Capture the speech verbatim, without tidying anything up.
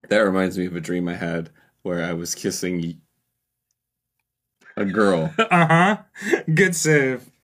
That reminds me of a dream I had where I was kissing a girl. Uh-huh. Good save.